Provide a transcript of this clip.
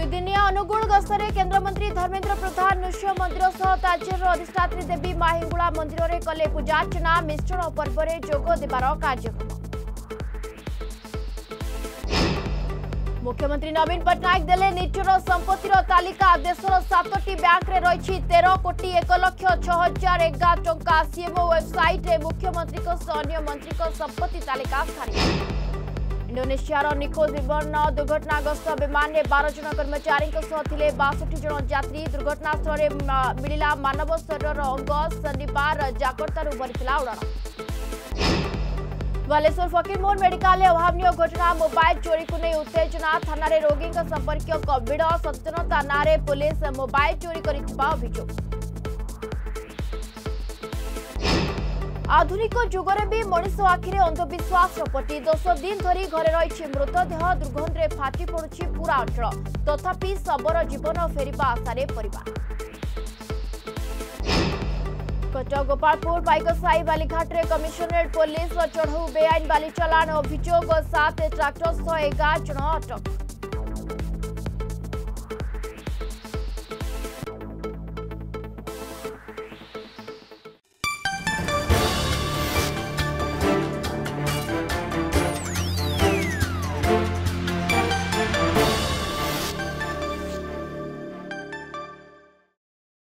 दुईदिनिया अनुगुल गस्तरे केन्द्रमंत्री धर्मेन्द्र प्रधान नृसिंह मंदिर सह ताजेर अधिष्ठात्री देवी माहिंगुला मंदिर में कले पूजार्चना मिश्रण पर्व में जोग देवार कार्यक्रम। मुख्यमंत्री नवीन पट्टनायक देले निजर संपत्तिर तालिका देशर 7टी बैंक रे रही 13 कोटी 1,06,011 टंका। सीएमओ वेबसाइट रे मुख्यमंत्री अन्य मंत्री संपत्ति तालिका स्थान। इंडोनेशियार निखोज विमान दुर्घटनाग्रस्त विमान में 12 जन कर्मचारी 62 जन यात्री। दुर्घटनास्थल में मिला मानव शरीर अंग। शनिवार जाकर्ता भरी उड़ाण। बालेश्वर फकीरमोहन मेडिकल अभावनीय घटना मोबाइल चोरी को नहीं उत्तेजना। थाना रोगी संपर्क कोविड सचेतनता नारे पुलिस मोबाइल चोरी कर अभियोग। आधुनिक जुगरे भी मनीष आखिरे अंधविश्वास पटी 10 दिन धरी घरे रही मृतदेह दुर्गंधे फाटी पड़ुछि पूरा अंचल। तथापि शबर जीवन फेरिबा आशारे परिवार। कटक गोपालपुर पाइकसाही बालीघाट रे कमिशनरेट पुलिस चढ़ऊ बेआईन बाली चलाण अभियोग 7 ट्राक्टर सह 11 जन अटक।